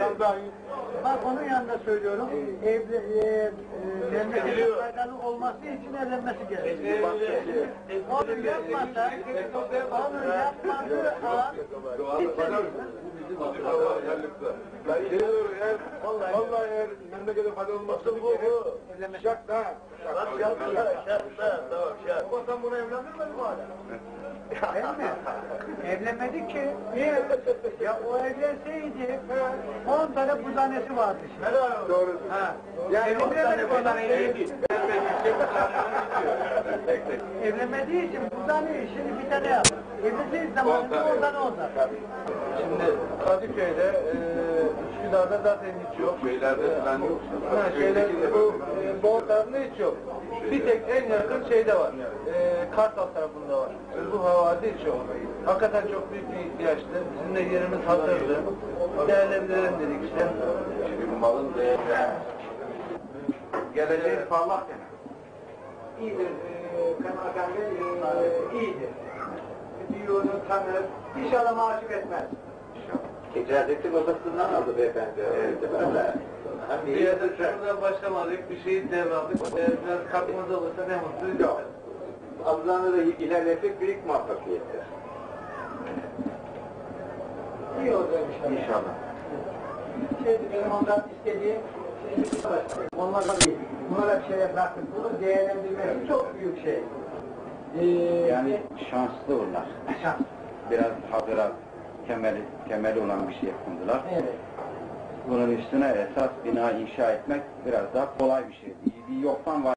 Bak onun yanında söylüyorum, memleketin faydalı olması için evlenmesi gerekiyor. Onu yapmasa, yapmadığı an Vallahi eğer memlekete faydalı olmazsa bu şart da. Şart. Ama sen buna evlendirmedin mi hala? Değil mi? Evlenmedik ki. Niye? Ya o evlenseydi 10 tane buzhanesi vardı şimdi. Doğru. Ha. Yani 10 tane buzhanesi evlenmediği için buzhane şimdi bir tane yap. Evlendiği zamanında 10 tane olacak. Şimdi Kadıköy'de, Üsküdar'da zaten hiç yok. Şeylerde falan yok. Bu Doğu tarafında hiç yok. Bir tek en yakın şeyde var. Kartal tarafında var. Bu havada hiç yok. Hakikaten çok büyük bir ihtiyaçtı. Bizim de yerimiz hazırdı. Değerlendirelim dedik işte. Şimdi malın değeri. Geleceğin parlak yani. İyidir. Kaymakam Bey iyidir. Biliyor, tanır. İnşallah mahcup etmez. İcazetin odasından aldı beyefendi. Bir yerde şuradan başlamadık, bir şeyi devraldık. Biraz kalkmaz olursa ne mutlu. Yok. Ablanı da ilerletsek büyük muvaffakiyettir. İyi olacak inşallah. İnşallah. Benim ondan istediğim onlarla değil. Bunlara bir şeyler bıraktık. Bunu değerlendirmesi çok büyük şey. Yani şanslı onlar. Şans. Biraz hazıra temeli olan bir şey yapıldılar. Evet. Bunun üstüne esas bina inşa etmek biraz daha kolay bir şey. Bir yoktan var